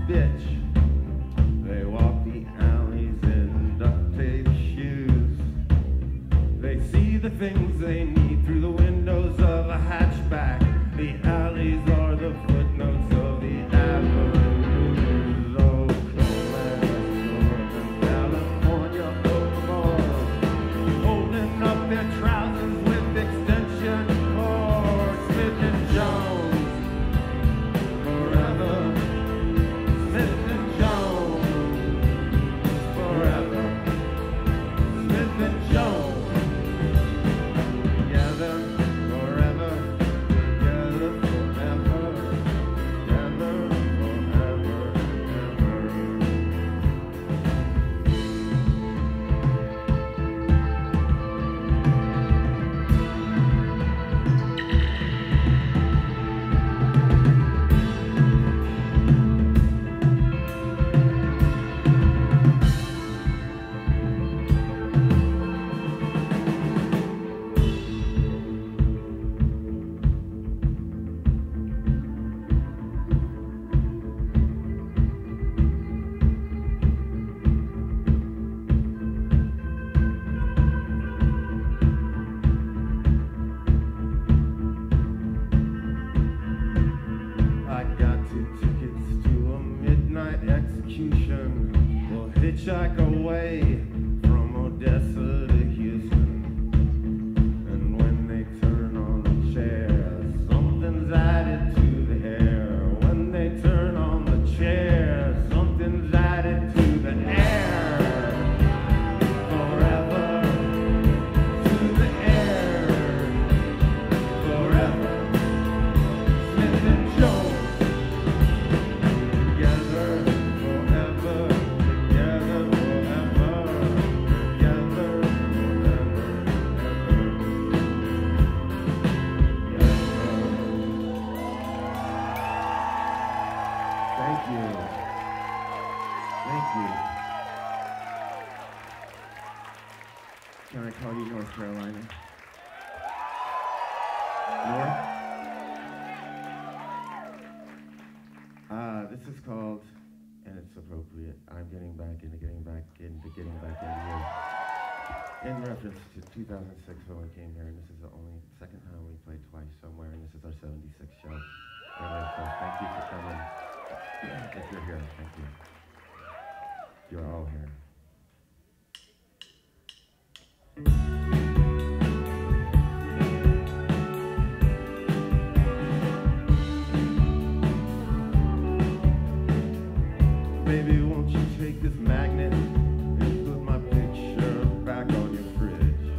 bitch. They walk the alleys in duct tape shoes. They see the things they need through the windows of a hatchback. The alleys are the footnotes of the avenues. Oh, Northern California, oh, holding up their trousers with extension cords. Smith and Jones, forever. Smith and Jones, forever. Smith and Jones. We'll hitchhike away from Odessa to Houston. And when they turn on the chair, something's added to the hair. When they turn on the chair, something's added to the air. Forever to the air. Forever. Smith and Jones. Can I call you North Carolina? North? This is called, and it's appropriate, I'm getting back into you. In reference to 2006 when we came here, and this is the only second time we played twice somewhere, and this is our 76th show. Anyway, so thank you for coming. If you're here, thank you. You're all here. Baby, won't you take this magnet and put my picture back on your fridge?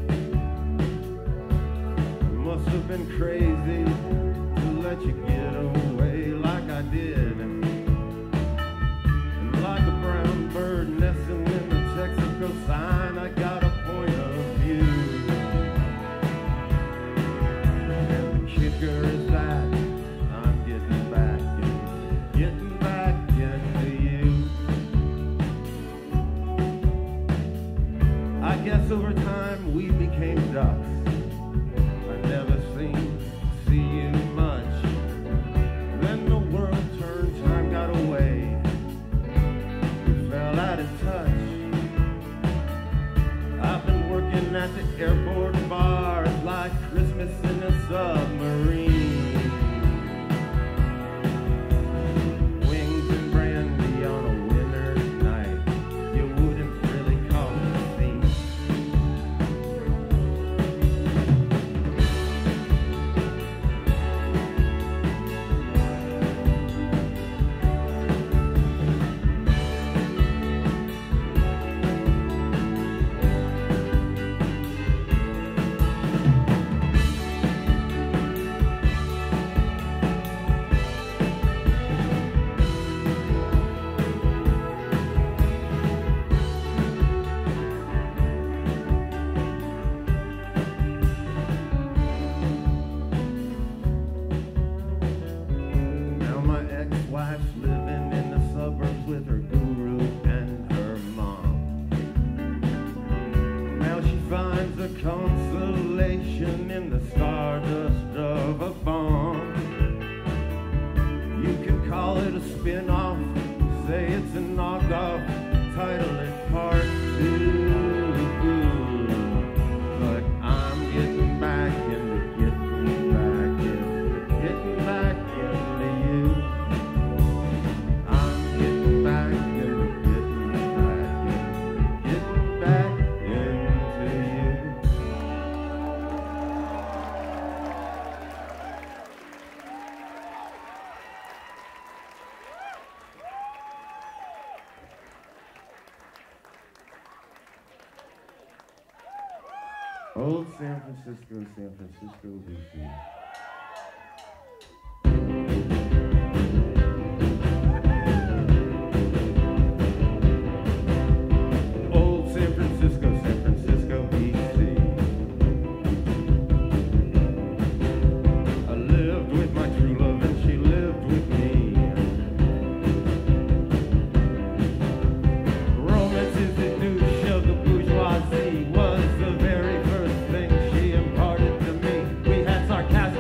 It must have been crazy to let you get away like I did. And like a brown bird nesting in the Texaco sign, I got a point of view. And the kicker is that I'm getting back into you. I guess over time we became ducks. I never seemed to see you much. Then the world turned, time got away. We fell out of touch. I've been working at the airport bars like Christmas in a submarine. Wings and brandy on a winter's night. You wouldn't really call it a scene. Consolation in the stardust of a bomb. You can call it a spin-off Old San Francisco, DC. Old San Francisco, DC. I lived with my true love and she lived with me. Romance is the douche of the bourgeoisie was the very first thing she imparted to me. We had sarcasm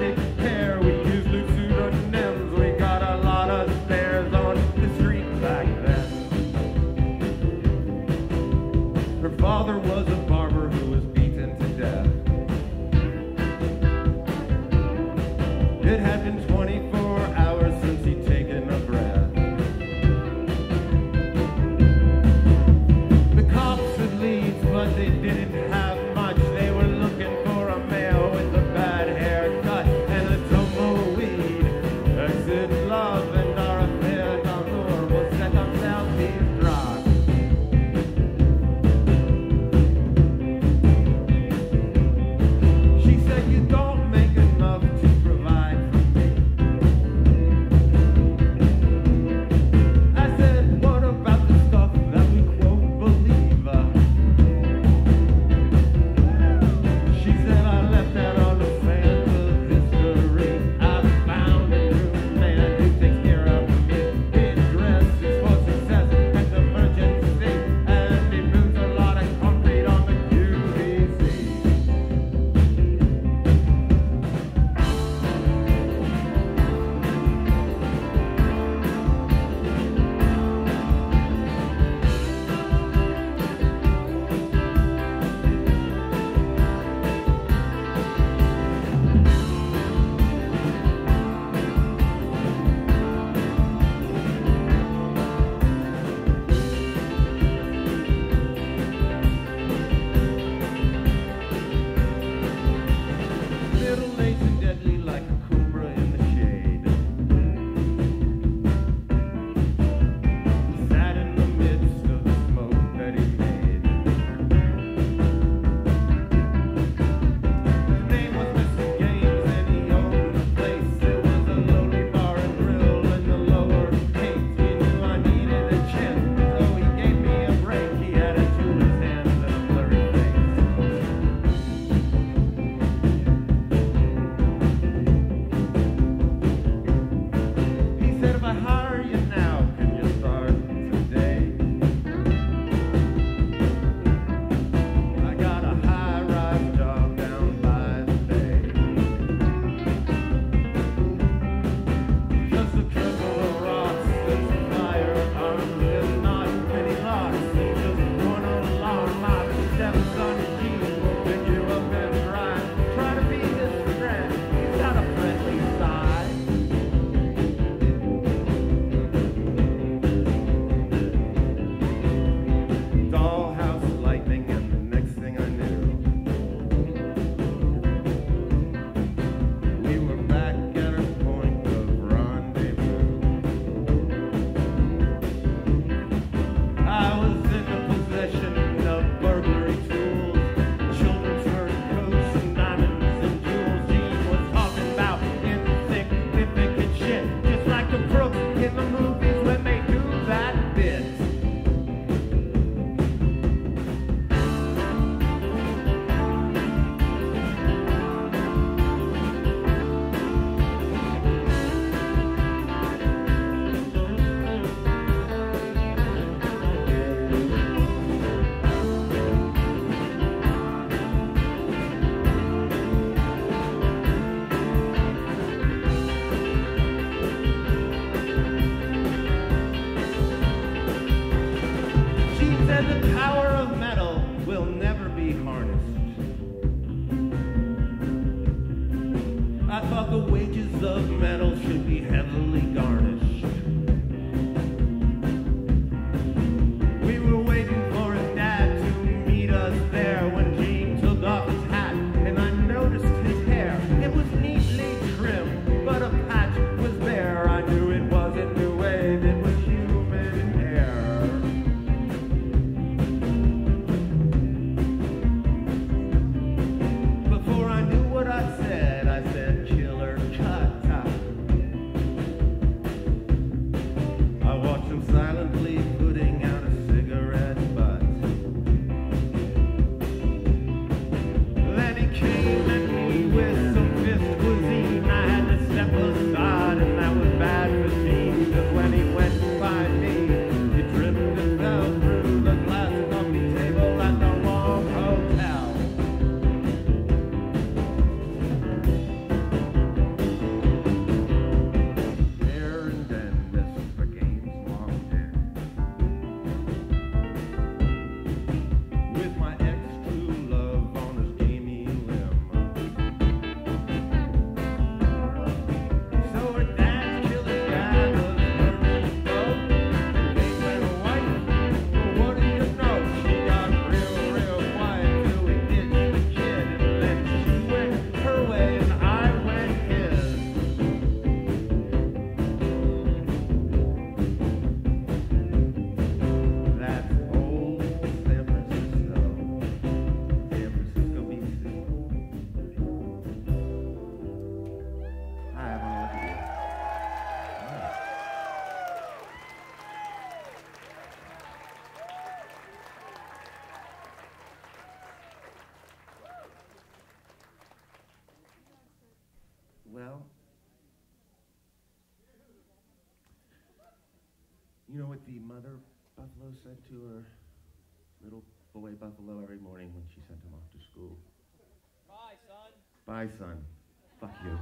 You know what the mother buffalo said to her little boy buffalo every morning when she sent him off to school? Bye, son. Bye, son. Fuck you.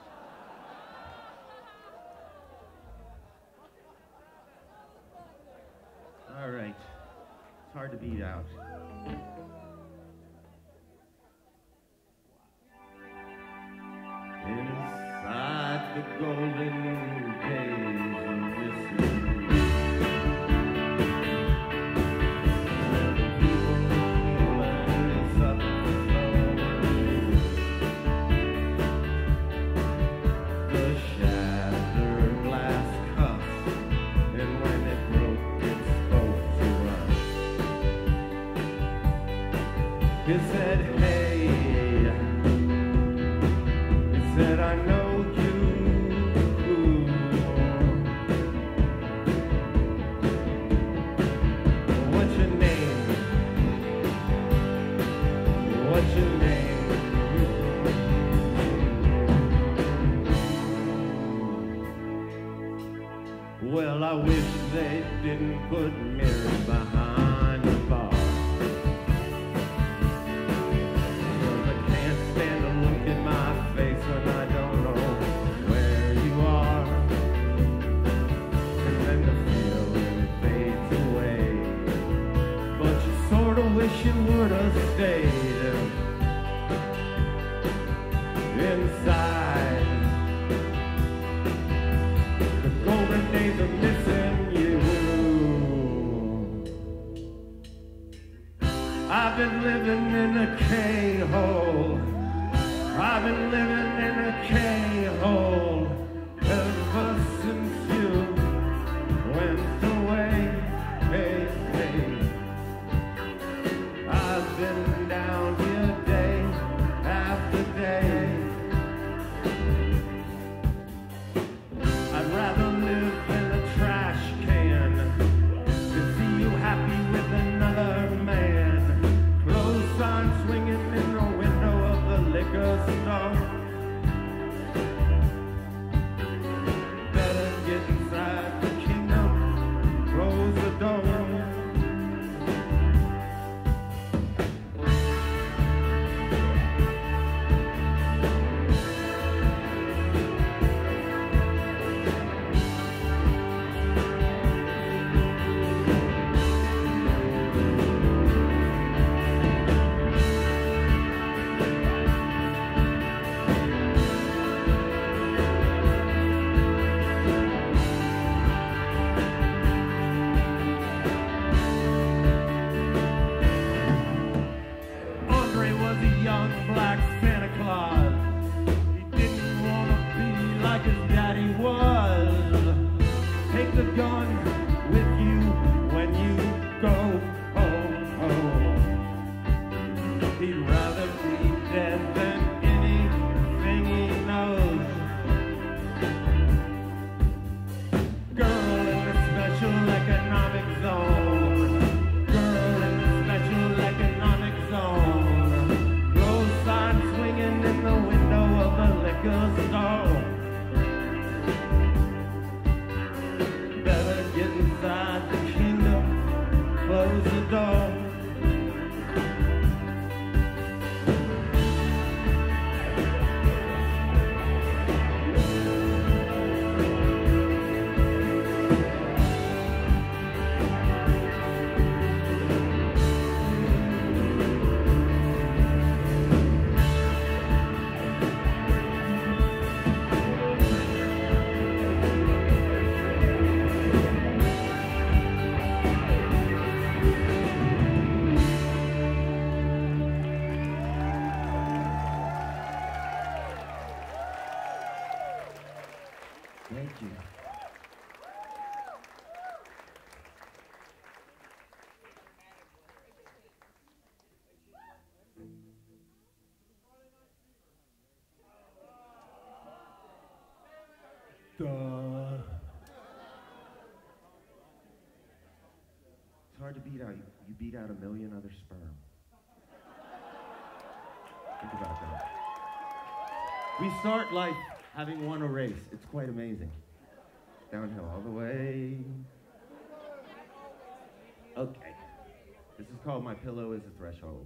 All right. It's hard to beat out. Inside the golden days of missing, where the people kneel and suffer slowly, the shattered glass cups, and when it broke, it spoke to us. It said, hey, it said, I know you. What's your name? What's your name? Well, I wish they didn't put mirrors behind the bar. When I don't know where you are, and then the feeling fades away, but you sort of wish it would have stayed inside the golden days of missing you. I've been living in a K-hole. I've been living in a K-hole ever since you went away. Hey, hey. I've been down here day after day. I'd rather live in a trash can than see you happy with another man. Clothes signs swinging in the window of the liquor store. Better get inside the kingdom, close the door. Black Santa Claus. He didn't want to be like his daddy was. Take the gun with you when you go home. He'd rather be dead than anything he knows. Girl in the special economic zone. Girl in the special economic zone. Swinging in the window of the liquor store. Better get inside the kingdom, close the door. Thank you. It's hard to beat out. You beat out a million other sperm. Think about that. We start life having won a race. It's quite amazing. Downhill all the way. Okay. This is called My Pillow is a Threshold.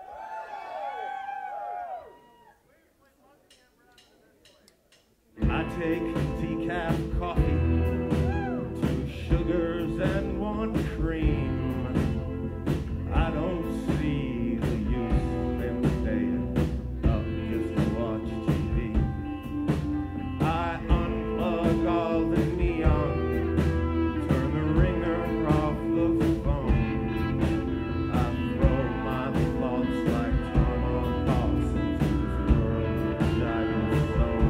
I take decaf coffee, 2 sugars and 1 cream. I don't see the use in staying up just to watch TV. I unplug all the neon, turn the ringer off the phone. I throw my thoughts like tomahawks into this world which I don't own.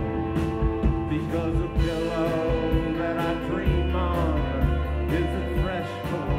Because a pillow that I dream on is a threshold.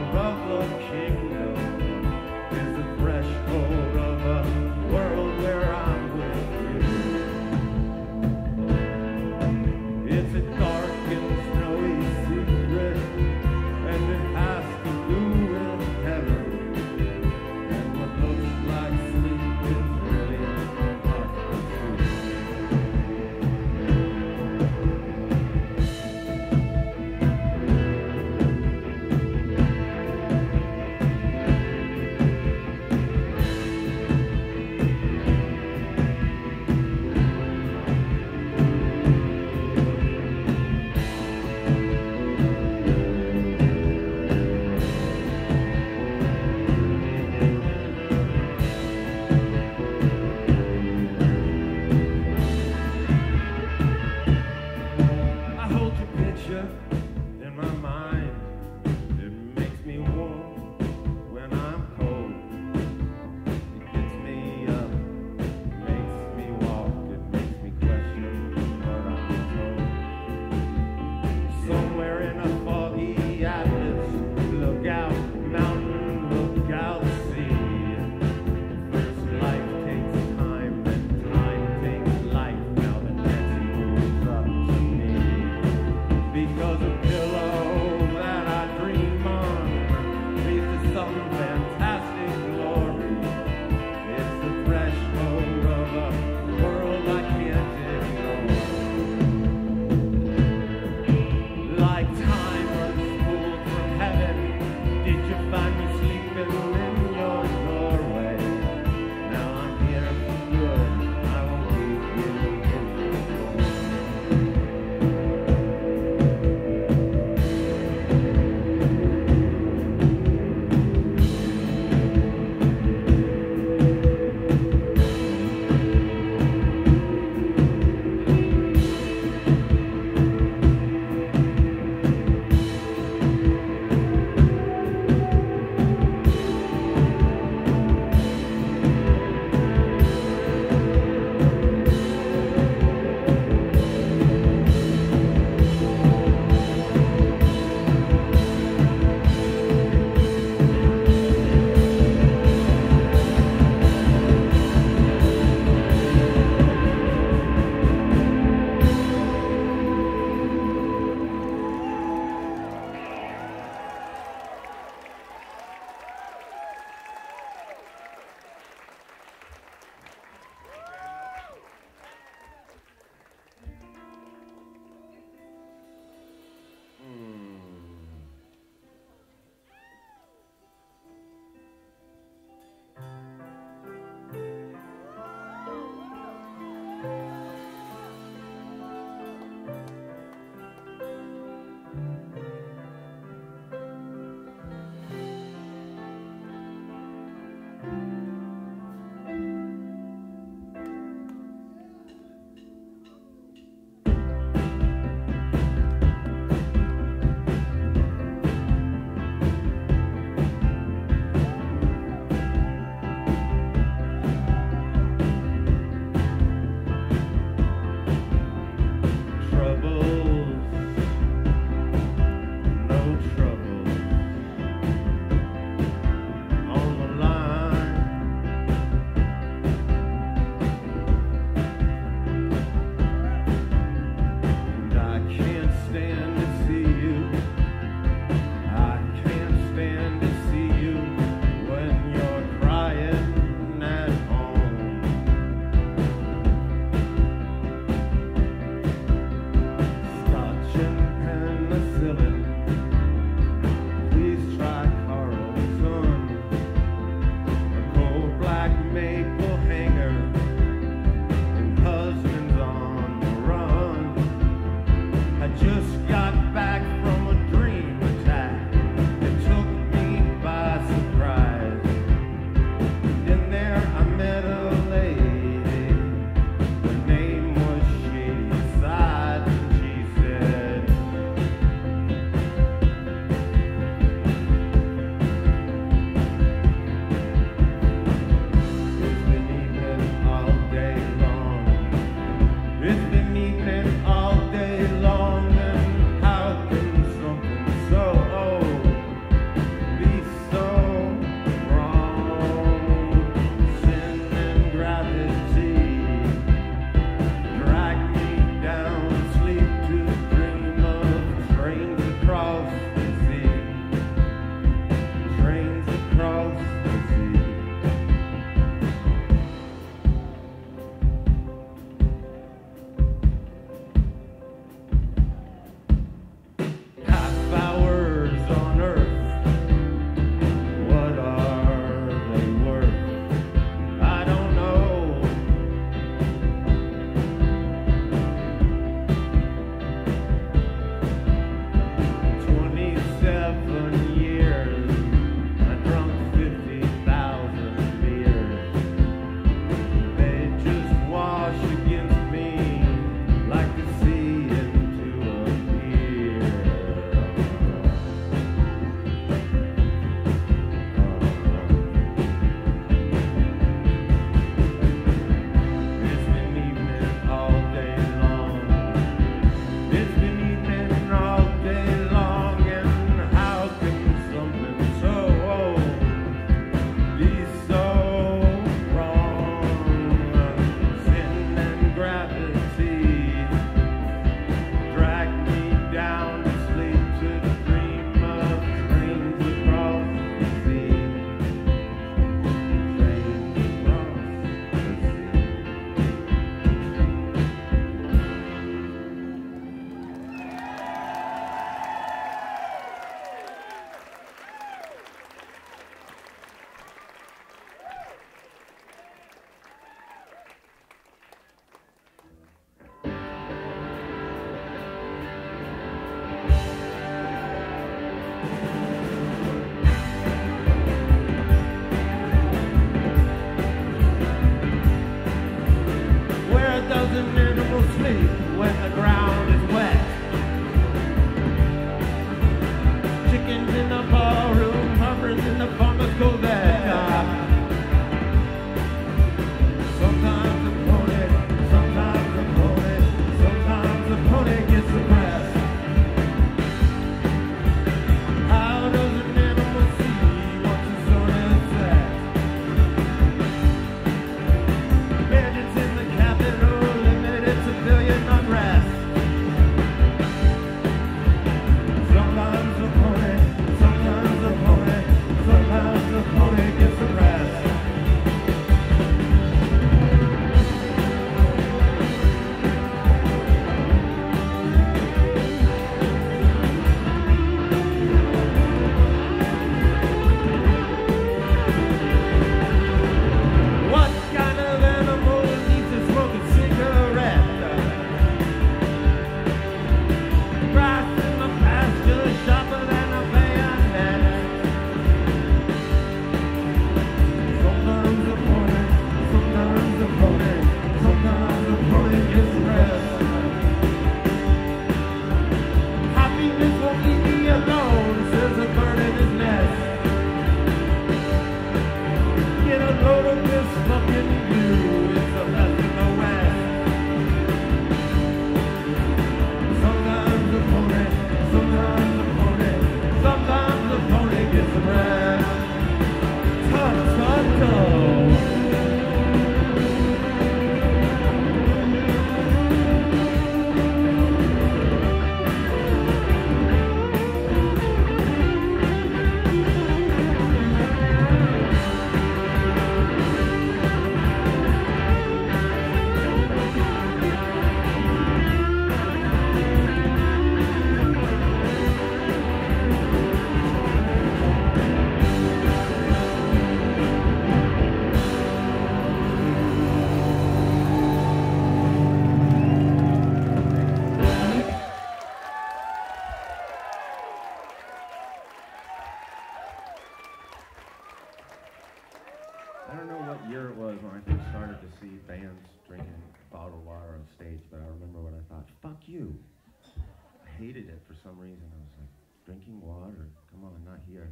I don't know what year it was when I first started to see bands drinking bottled water on stage, but I remember when I thought, fuck you. I hated it for some reason. I was like, drinking water? Come on, not here.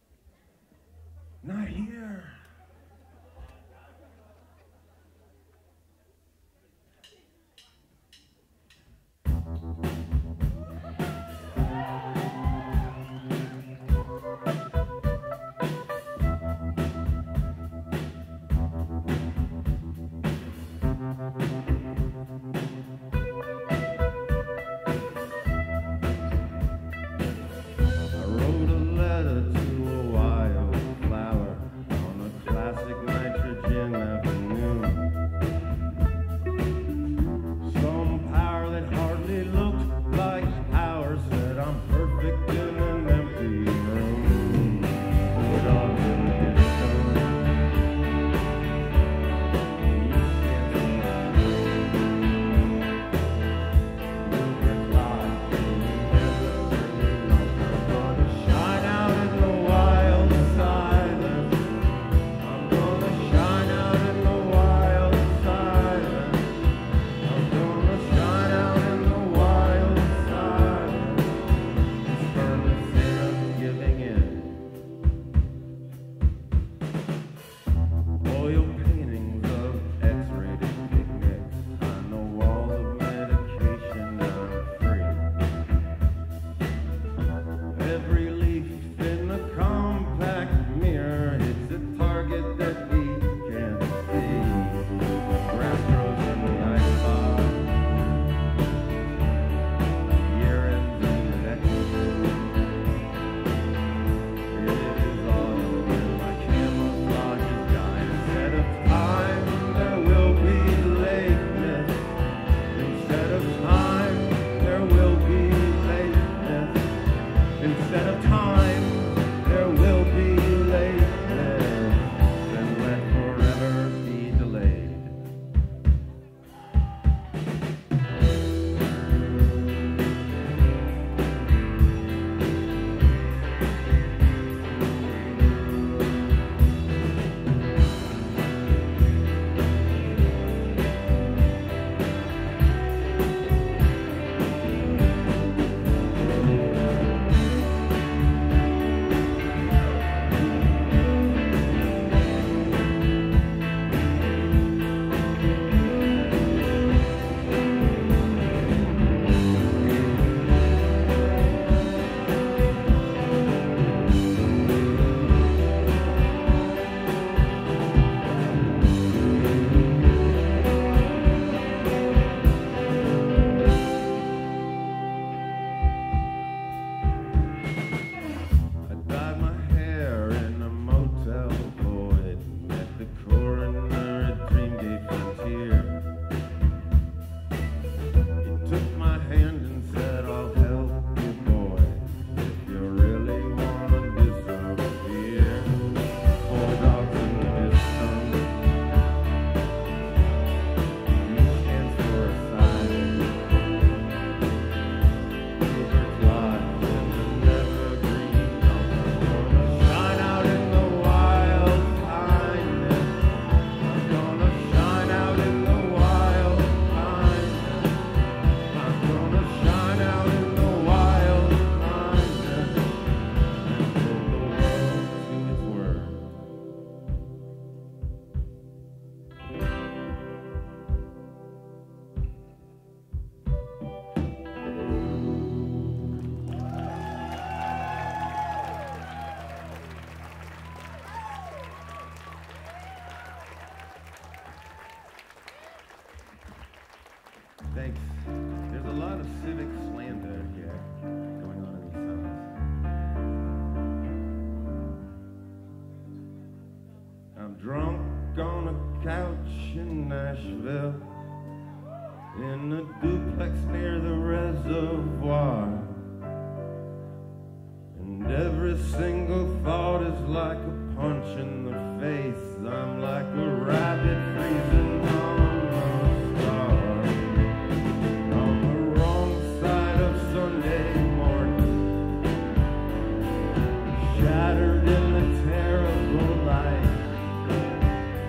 Not here! Thanks. There's a lot of civic slander here going on in these songs. I'm drunk on a couch in Nashville, in a duplex near the reservoir, and every single thought is like a punch in the face. I'm like a rabbit freezing on a star, on the wrong side of Sunday morning, shattered in the terrible light.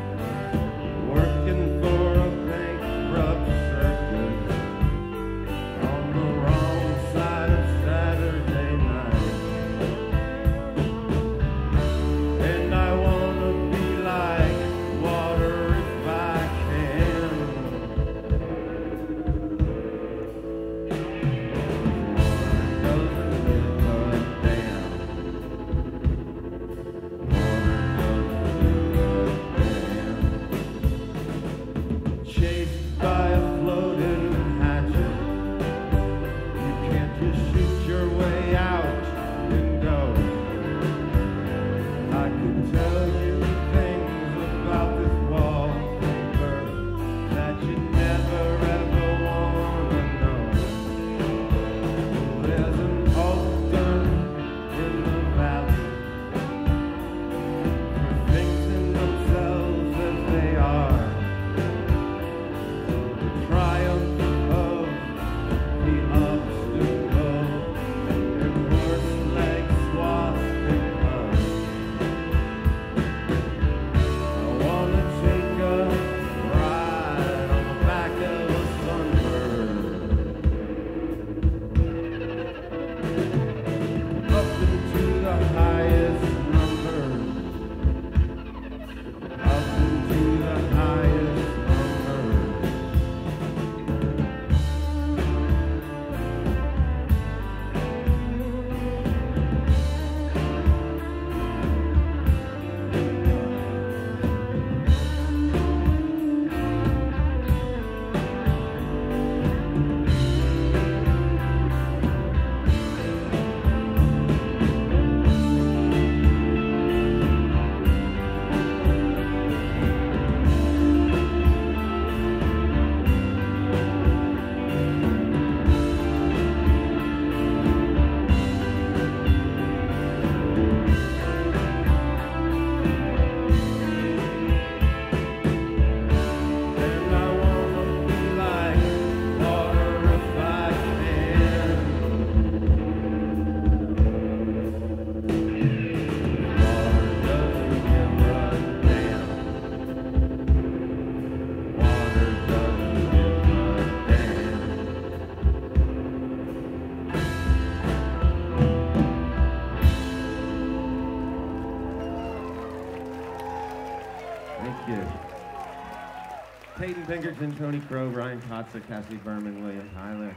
Thank you. Peyton Pinkerton, Tony Crow, Ryan Kotza, Cassie Berman, William Tyler.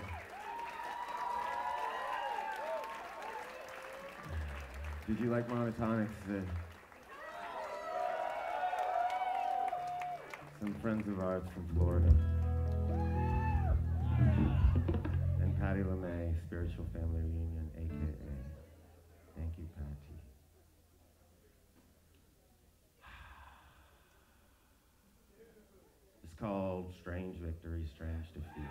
Did you like Monotonics? Some friends of ours from Florida. And Patty LeMay, Spiritual Family Reunion, a.k.a. Thank you, Patty. It's called Strange Victory, Strange Defeat.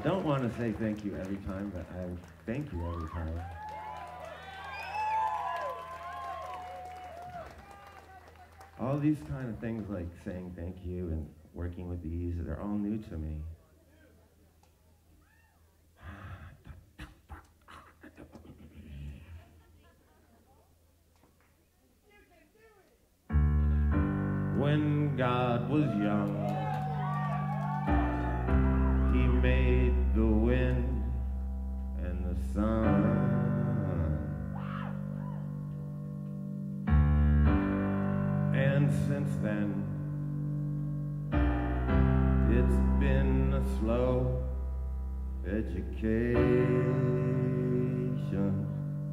don't want to say thank you every time, but I thank you every time. All these kind of things like saying thank you and working with these, they're all new to me. When God was young, He made the wind and the sun. And since then, it's been a slow education.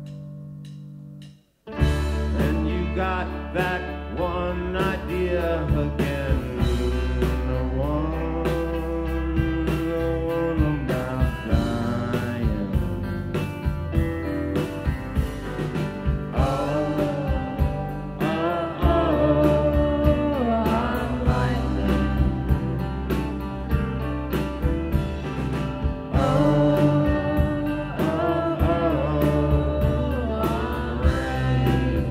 And you got that one idea again, the one about dying. Oh, I'm lightning. I'm rain.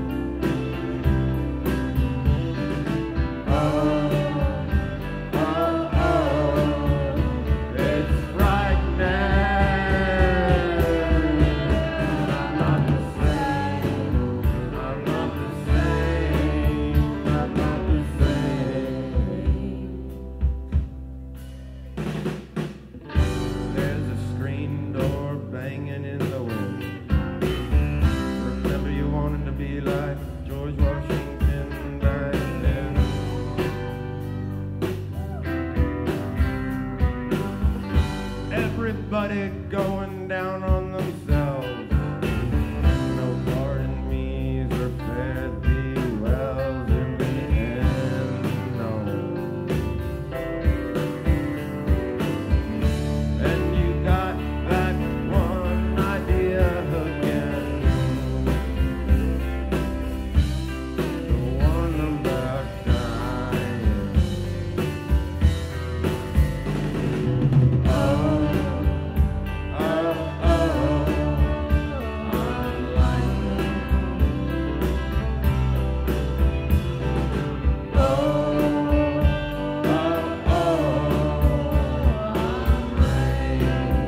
It's right now. I'm not the same. I'm not the same. I'm not the same. There's a screen door banging in the wind. Remember you wanted to be like George Washington back then. Everybody going down on themselves. No pardon me's or fare thee wells in the end, no. And you got that one idea again, the one about dying. Oh, I'm lightning. Oh, I'm rain.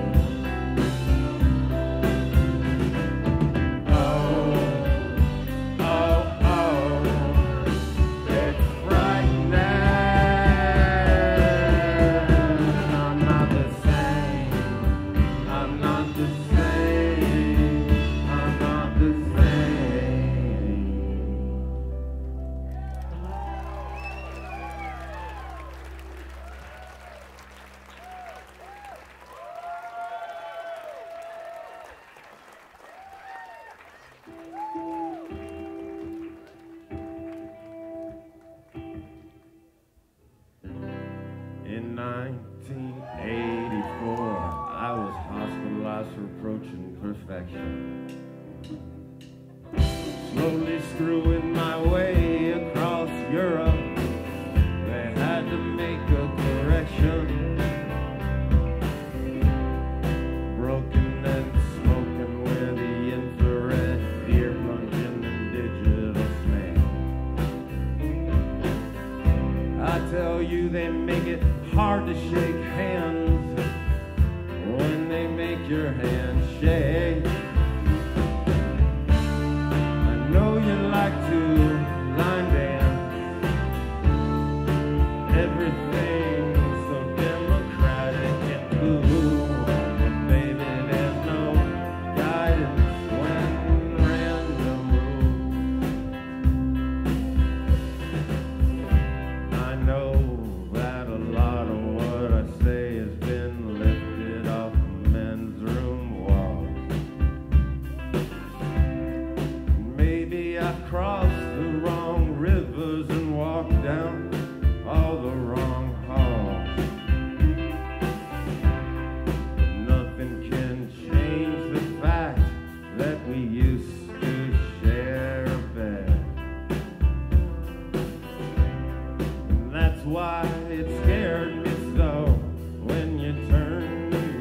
It's right now. I'm not the same. I'm not the same. I'm not the same. In 1984, I was hospitalized for approaching perfection. Slowly screwing my way across Europe, they had to make a correction. Broken and smoking with the infrared, ear plunging and digital snake. I tell you, they make it hard to shake hands when they make your hand shake. I know you like to line dance, everything's so democratic and cool, but baby, there's no guidance when random rules. I know that a lot of what I say has been lifted off men's room walls. Maybe I crossed the wrong rivers and walked down all the wrong halls. But nothing can change the fact that we used to share a bed. And that's why it scared me so when you turned to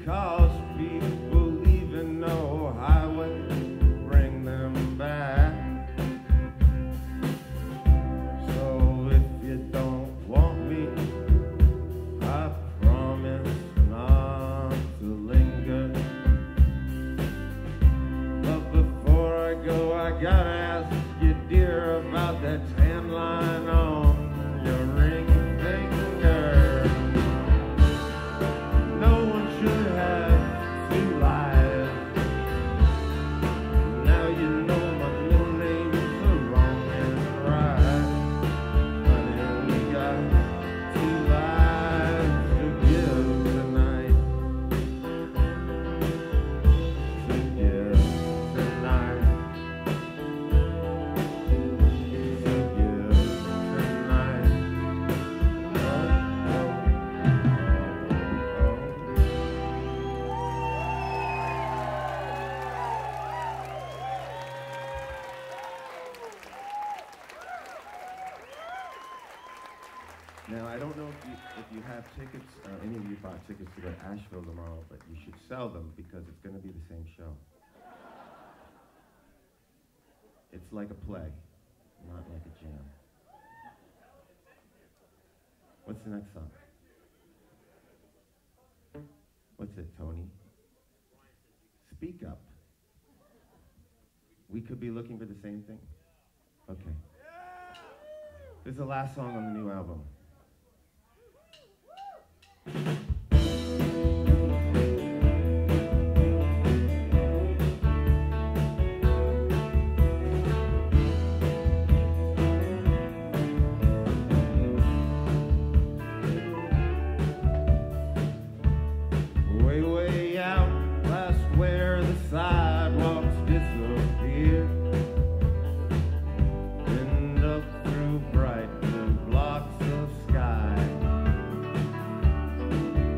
'cause people leaving no highway bring them back. So if you don't want me, I promise not to linger. But before I go, I gotta ask you, dear, about that tan line on your ring finger. No one should have two lives. Now you know my middle name's the wrong and right. Honey, we got two lives to give tonight. To give tonight. To give tonight. Now, I don't know if you have tickets, any of you bought tickets to go to Asheville tomorrow, but you should sell them because it's going to be the same show. It's like a play, not like a jam. What's the next song? What's it, Tony? Speak Up. We could be looking for the same thing? Okay. This is the last song on the new album. Way, way out past where the sidewalks disappear, and up through bright blue blocks of sky.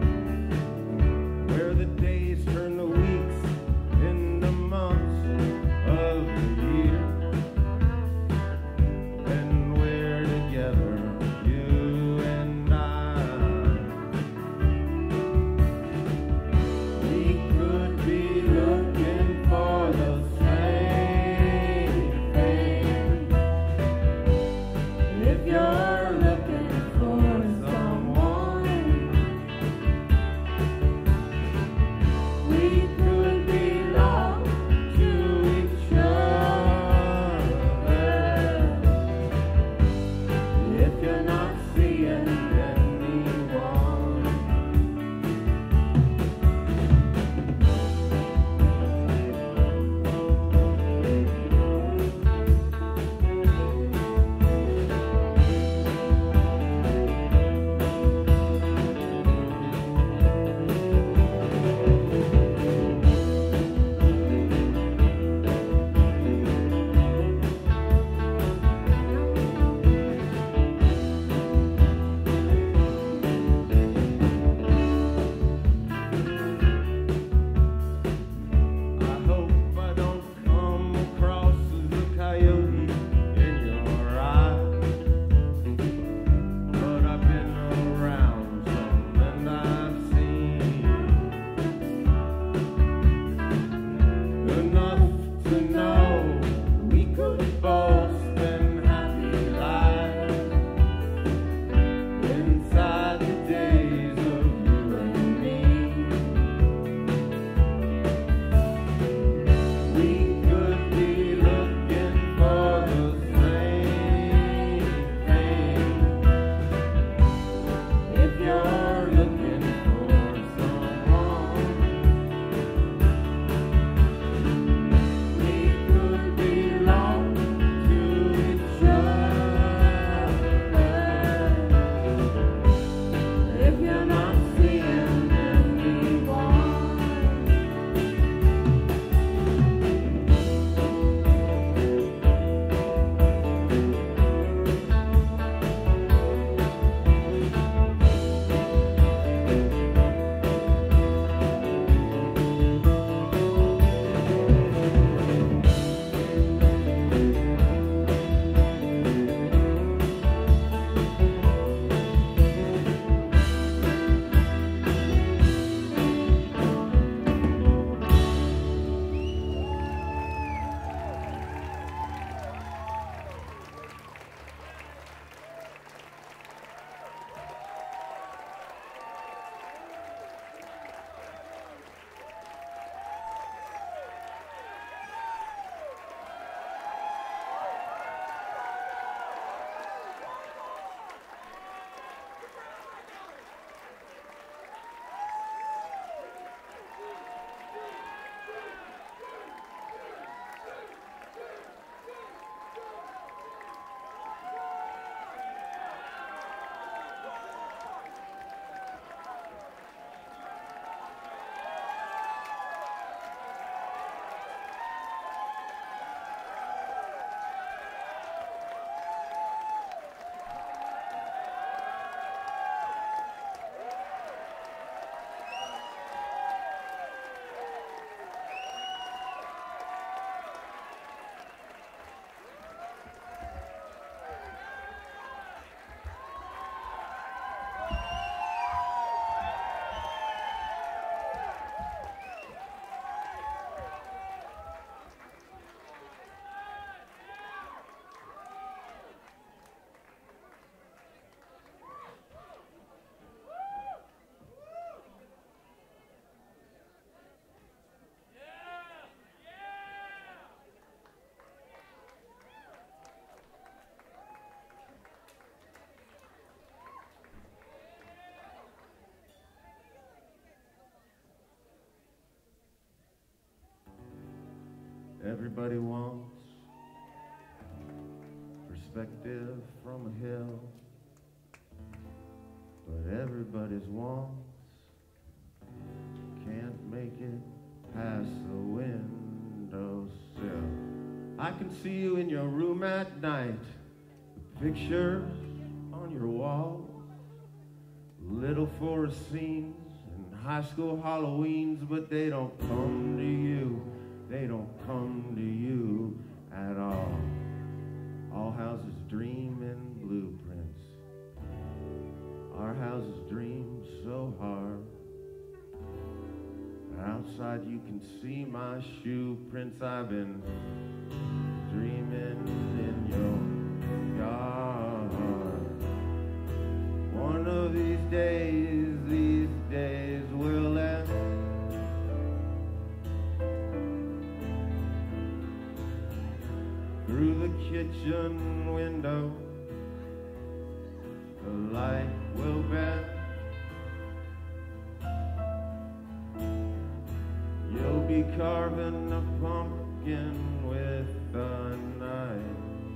Everybody wants perspective from a hill, but everybody's wants can't make it past the windowsill. I can see you in your room at night, with pictures on your wall, little forest scenes and high school Halloweens, but they don't come to you. They don't come to you at all. All houses dream in blueprints. Our houses dream so hard. Outside you can see my shoe prints. I've been dreaming in your yard. One of these days will end. Through the kitchen window, the light will bend. You'll be carving a pumpkin with a knife.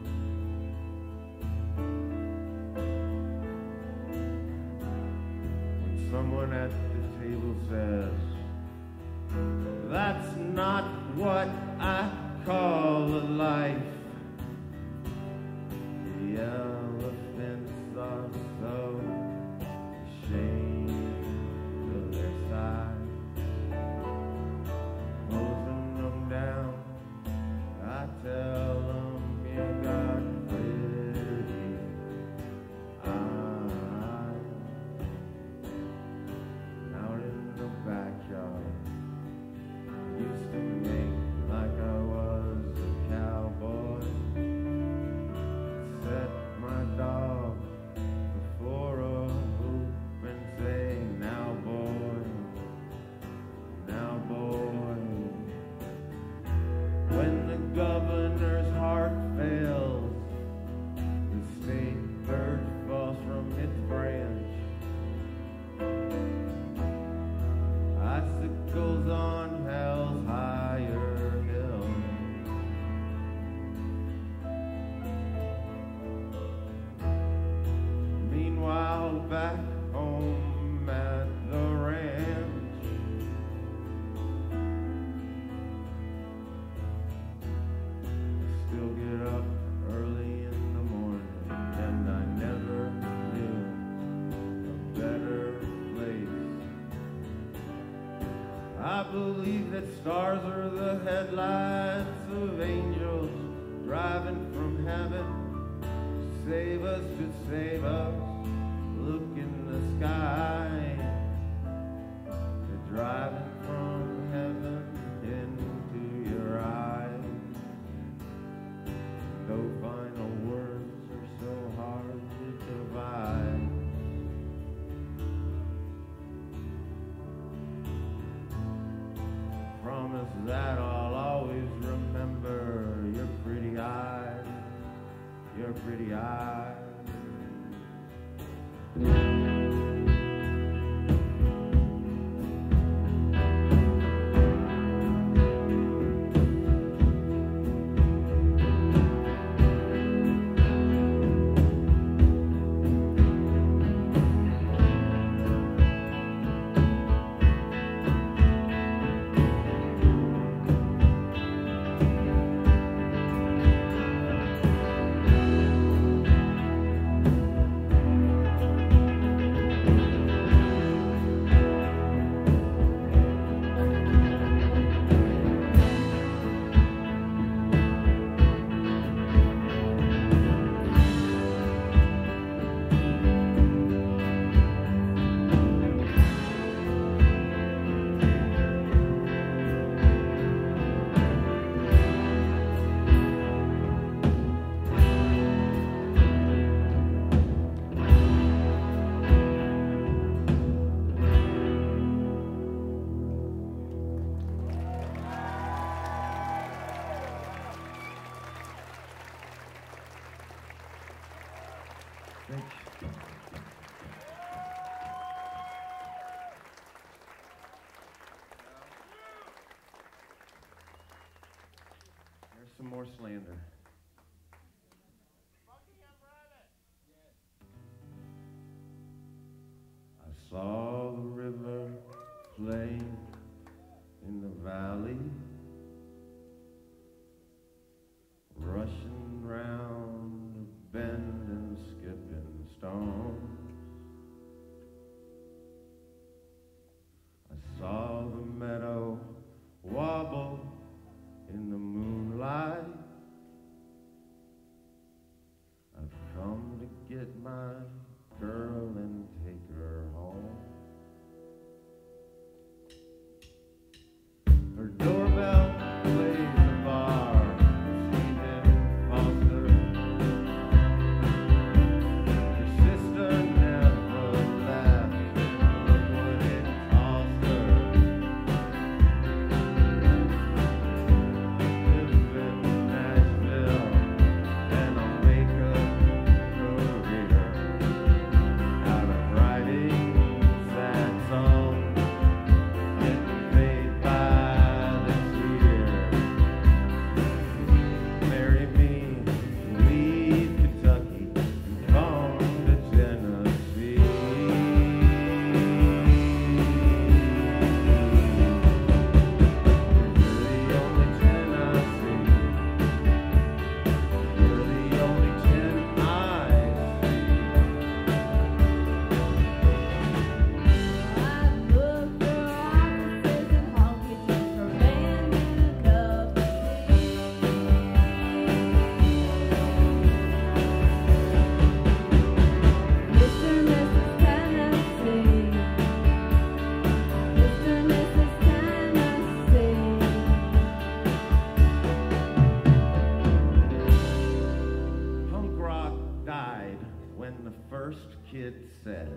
When someone at the table says, "That's not what I call a life," the elephants are so ashamed of their size. Closing them down, I tell them you got pretty eyes. Out in the backyard, used to make like I was a cowboy. Set my dog before a hoop and say, "Now boy, now boy." When the governor's heart fails, the state bird falls from its branch. Icicles on hell's higher hill. Meanwhile, back home at the ranch, I still get up early in the morning, and I never knew a better place. I believe that stars are the headlights of angels driving from heaven. Save us to save us. Look in the sky. They're driving from heaven into your eyes. Though final words are so hard to divide, promise that I'll always remember your pretty eyes, your pretty eyes. some more slander. I saw the river play in the valley, rushing round a bend and skipping stones. I saw the meadow wobble in the moonlight. I've come to get my girl and take her home. Her doorbell plays the bar. She's in Foster. Her sister never left. Look what it cost her. Live in Nashville, and I'll make a career out of writing sad songs, getting paid by the year. Marry me, leave Kentucky, and come to Tennessee. You're the only Tennessee. You're the only Ten I see. I've looked for offices and honky tonks for men enough to see. Mr. and Mrs. Tennessee. Mr. and Mrs. Tennessee. Punk rock died when the first kid said,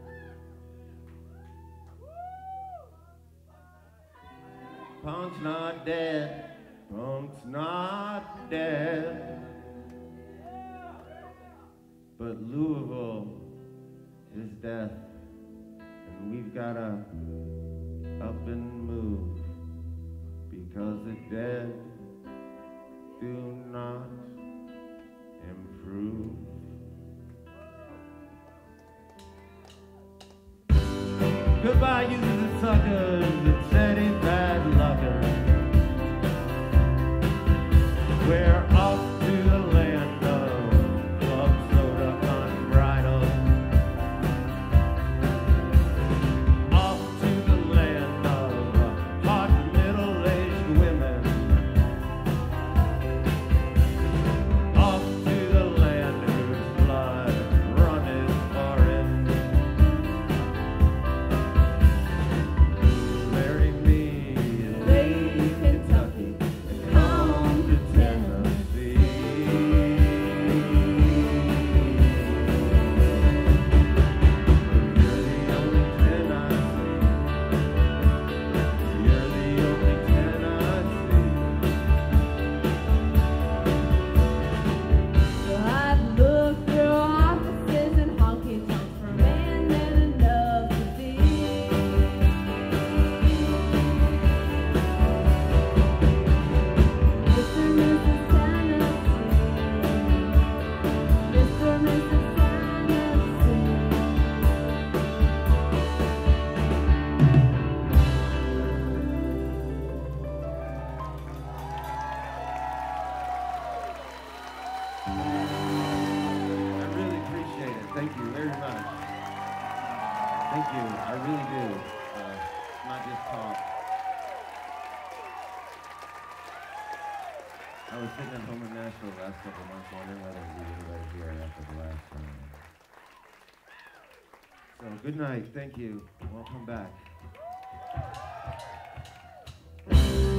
"Punk's not dead, punk's not dead." But Louisville is death, and we've gotta up and move, because the dead do not improve. Goodbye, you the suckers that said he's bad lucker. We're off to the land of club soda unbridled. Off to the land of hot middle-aged women. Off to the land whose blood runneth foreign. Marry me, leave Kentucky, and come to Tennessee. You're the only Ten I see. You're the only Ten I see. So I've looked through offices and honky tonks for men enough to be. Mr. and Mrs. Tennessee. Mr. and Mrs. Tennessee. I really appreciate it. Thank you very much. Thank you. I really do. Not just talk. I was sitting at home in Nashville the last couple of months wondering whether we would anybody here after the last time. So good night. Thank you. Welcome back.